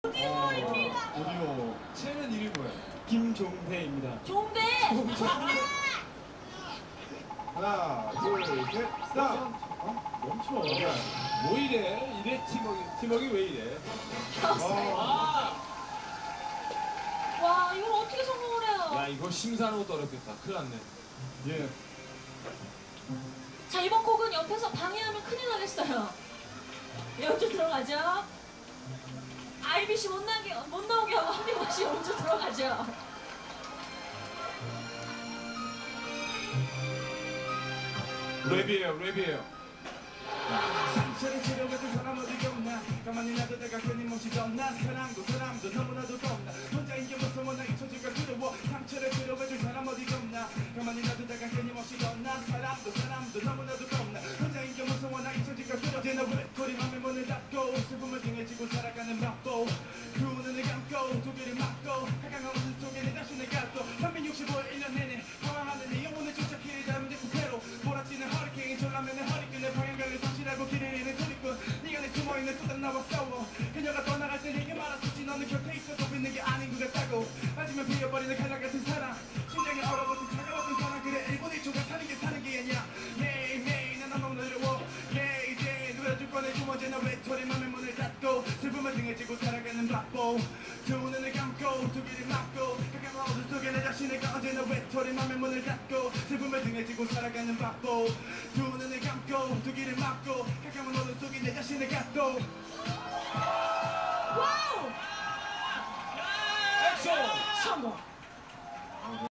오디오. 쟤는 이름이 뭐야? 김종대입니다. 종대! 하나, 둘, 셋, 스탑! 멈춰. 뭐 이래? 이래 팀워크 왜 이래? 와, 이걸 어떻게 성공을 해요? 야, 이거 심사하는 것도 어렵겠다. 큰일 났네. 예. 자, 이번 곡은 옆에서 방해하면 큰일 나겠어요. 연주 들어가죠? IBC 못 나오게 하고 한명호 씨 연주 들어가죠? 랩이에요, 랩이에요. 상처를 치료해줄 사람 어디가 없나 가만히 놔두다가 끊임없이 덧나 사람도 너무나도 겁나 혼자인 게 무서워 나 잊혀질까 두려워 상처를 치료해줄 사람 어디가 없나 가만히 놔두다가 끊임없이 덧나 사람도 너무나도 겁나 혼자인 게 무서워 나 잊혀질까 두려워 내 외톨이 맘에 문을 닫고 슬픔을 등에 지고 살아가는 바보 두 눈을 감고 두 귀를 막고 하강한 어둠 속에 내 자신을 갖고 365일 1년 내내 방황하는 내 영혼을 쫓아 길을 닮은 내 수패로 몰아치는 허리케인 졸라매는 허리끈의 방향감을 상실하고 길을 잃는 소리꾼 네가 내 숨어있는 또 다른 나와 싸워 그녀가 떠나갈 때 내게 말았었지 너는 곁에 있어도 있는 게 아닌 것 같다고 맞으면 비어버리는 칼날 같은 사랑 심장이 얼어붙은 차가웠던 사랑 그래 1분 1초가 사는 게 아니야 매일매일 난 너무 어려워 이제 누워줄 거내 주머니 나 외톨이 맘의 문을 닫고 슬픔을 등에 지고 살아가는 바보 두 눈을 감고 두 귀를 막고 가까운 어둠 속에 내 자신을 언제나 외톨이 맘의 문을 닫고 슬픔을 등에 지고 살아가는 바보 두 눈을 감고 두 귀를 막고 가까운 어둠 속에 내 자신을 갖고 와우! 액션! 성공!